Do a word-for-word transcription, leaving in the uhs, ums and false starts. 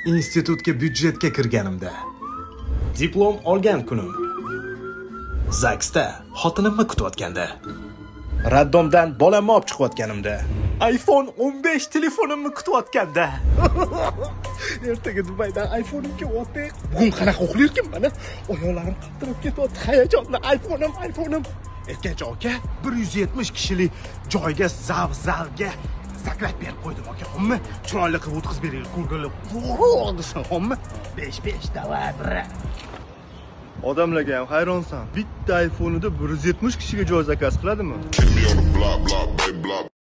Institutga byudjetga kirganimda. Diplom olgan kunim. Zaksda xotinimni kutayotganda. Raddomdan bolamni olib chiqayotganimda. iPhone o'n besh telefonimni kutayotganda. Ertaga Dubaydan iPhone kelyapti. Bugun qanaqa uxlayotgan mana? Oyoqlarim qaltirab ketyapti. Hayajonda iPhone'im, iPhone'im. Erkach aka bir yuz yetmish kishilik joyga zavzalga saklab berib qo'ydim aka. Hommi? Chiroyli qilib o'tkazib beringlar. Ko'ngilli vo'roq desin, hommi? besh besh davay bir. Odamlarga ham hayronsan. Bitta iPhone'ida bir yuz yetmish kishiga joy zakaz qiladimi?